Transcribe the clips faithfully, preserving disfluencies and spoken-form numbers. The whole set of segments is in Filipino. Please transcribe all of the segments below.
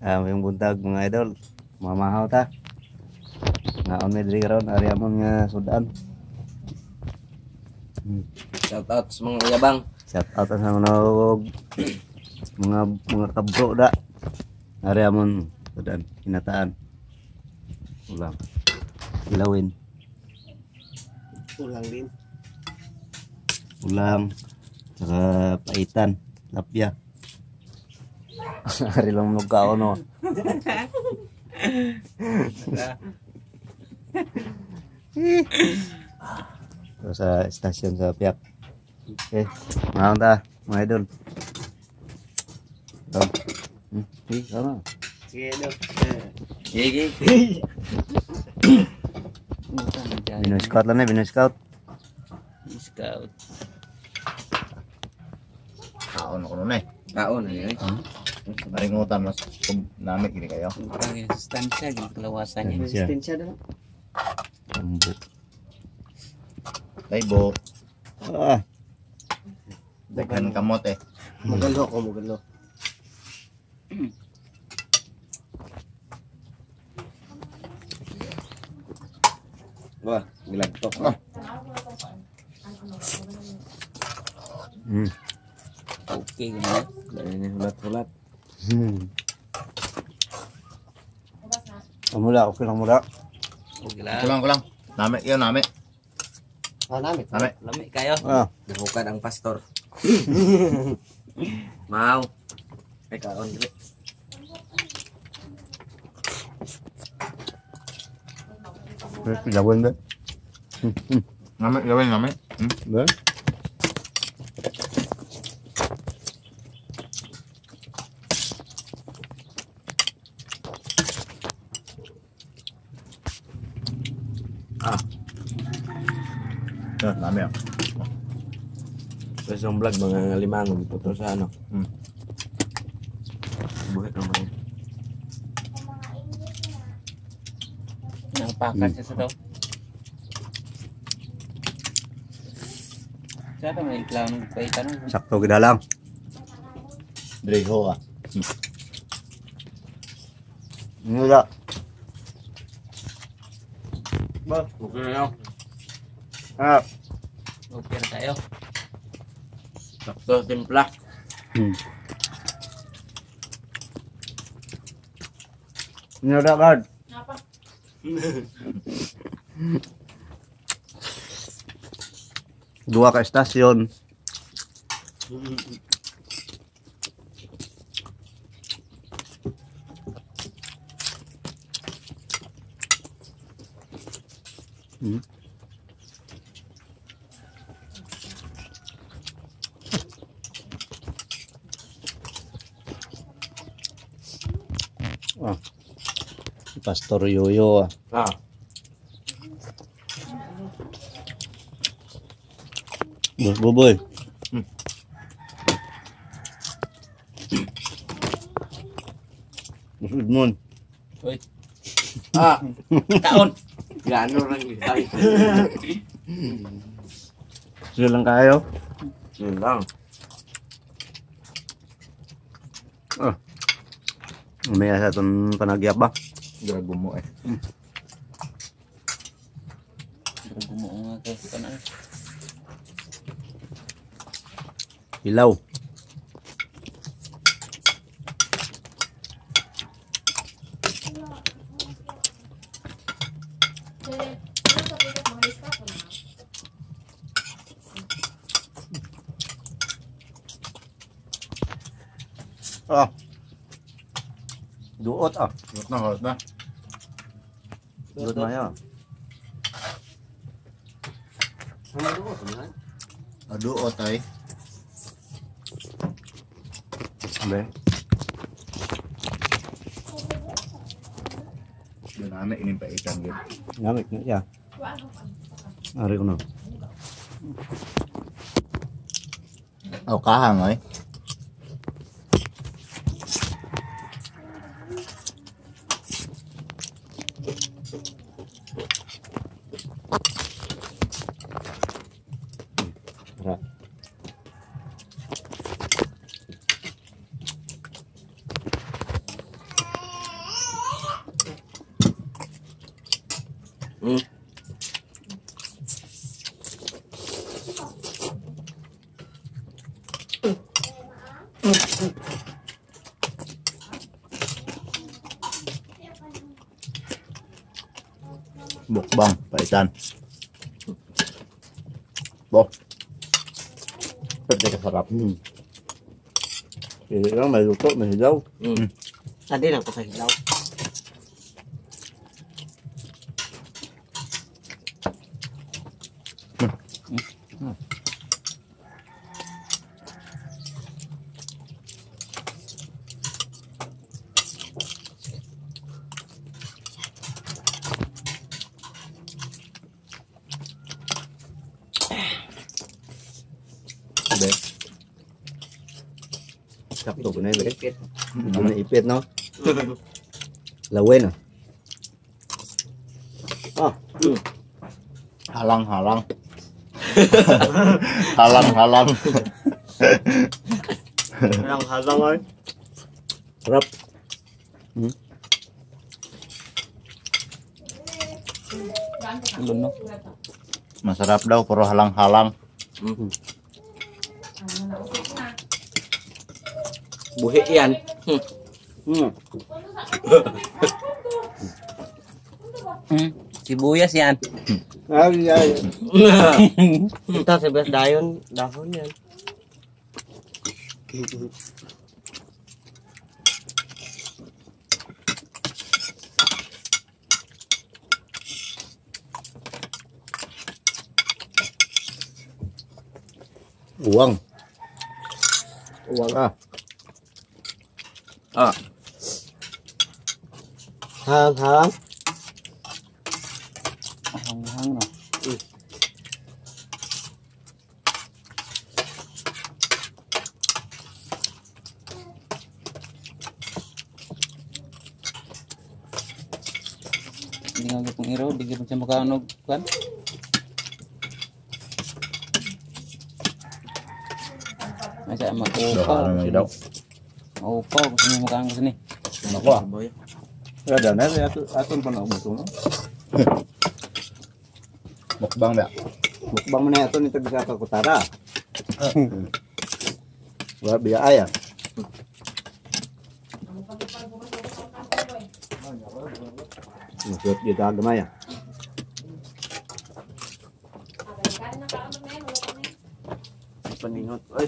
Ah, yung buntag mga idol. Mamahaw ta. Ngaon may diri karon ari amon nga sudan. Hmm. Shout out sa mga yabang. Shout out sa mga mga mga kabro da. Ari amon sudan kinataan. Ulang. Ilawin. Ulang din. Ulang. Saka paitan, lapya. Ari lang magkaon no. Terus sa stasiun sa Piak. Oke, mau ta, mga idol. Dong. Hmm, di sana. Sige, dok. Gigi. Bino scout lang na, bino scout. Scout. Kaon ako nun eh. Kaon ini. Maringutan mas namit gini kayo. Orang yang sustansya gitu kelawasannya. Siya. Resistensya dong. Lambu. Taybo. Ah, Daghan kamot eh. Magalo ko, magalo. Wah, gilagtok. Ah. hmm. Oke gimana? Dan ini hulat-hulat. Hmm. Mula, okay lang mula. Oh gila. Kulang kulang. Namit yun namit. Ah, namit. Namit. Lamig kayo. Ah, Bukan ang pastor. Mau. Eh kaon dulu. lawan ba? Namit gawin namit. Hmm. Ba? Ah. Tuh, namit. Terus yung vlog mga limangon puto sa ano. Hmm. Buhat naman. Yang pakat siya sa daw. Siya ito may iklaw ng paitan. Sakto gid lang. Dreho ah. Mula. Ba, okay na yun. Ah. Okay na tayo. Sakto timpla. Hmm. Nyada kan? Apa? Dua ke stasiun. Hmm. Ah. Si Pastor Yoyo ah. Ah. Bos Boboy. Hmm. Bos Edmond. Uy. Ah, taon. Gano lang yun. Ay. Sila lang kayo. Yun lang. Ah. May asa itong panagyap ba? Grago mo eh. Gumuo nga kayo sa kanan. Ilaw. Ah. Duot ah. Hot na hot na. Duot na yan. Sama dulu teman. Aduot ay. Be. Yung namit ini paitan gitu. Ngamit na siya. Ari ko na. Oh kahang ay. Ra. Hmm. Mukbang, paitan. Bo. Pwede kasarap. Hmm. Pili lang, may luto, may hilaw. Hmm. Tadi lang ko sa hilaw. Be. Sakto ko na yun, be. Ipit. Hindi na ipit, no? Lawin, ah. Ah, Hmm. Halang, halang. halang, halang. Halang halang ay. sarap. Hmm. Masarap daw, puro halang-halang. Hmm. Buhi yan. Hmm. Hmm. Hmm, sibuyas yan. Ay, ay. Ito sa belas dayon, dahon yan. Uwang. Uwang. Ah. Ah. Halang halang. Hang-hang no. Hindi nga gitong iro, di gitong siya makanog kan. Masa ama Daw, upaw. ano daw. Upaw, gusto niya makaang gusto ni. Ako ah. Ada na, ato aton pa na umuto, no? Mukbang ba? Mukbang mo na ito nito bisa ka kutara. Wala biya aya. Masuk di dalam ya. Paningot. Ay,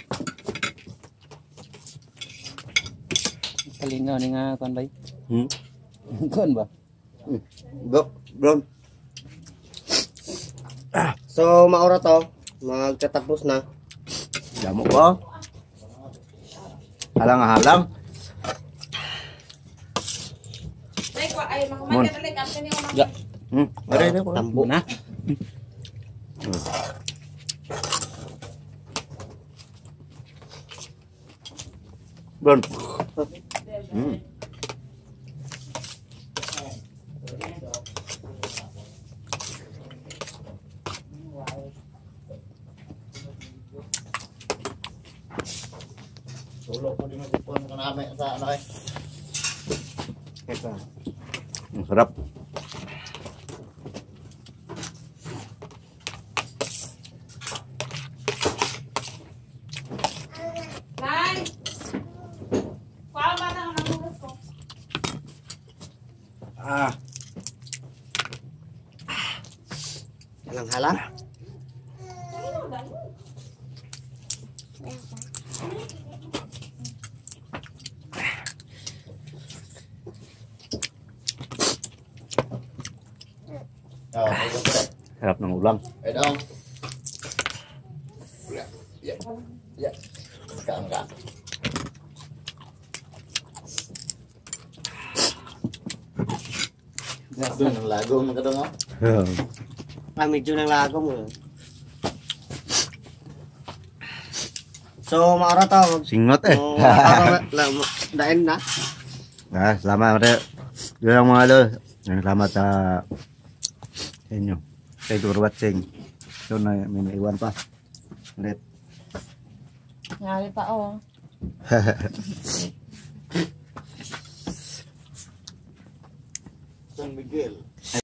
Kalingaw ni nga kan bay. Hmm. Kan ba? Go, bro. so maura to, magtatapos na. Jamu ko. Halang-halang. Mon. Ya, Hmm, ada ini ko. Tambo. na. Bron. Hmm. Tulo ko di masipon ka namin sa ano eh. Ito. Ang sarap. Nay! Kuha ba na ang namugas ko? Ah, Halang halang. Oh, ito pa rin. sarap ng ulang. Eh, dong. Ya, ya, ya. Enggak, enggak. Doon ang lago mo ka dong, oh. Ah, medyo nang lagom eh. So maura to, Singot eh. oh, para la- dain na. Ah, selamat pada yun ang mga lo. Selamat sa sa inyo. Thank you for watching. So na may naiwan pa. Ulit. Ngali pa oh. San Miguel.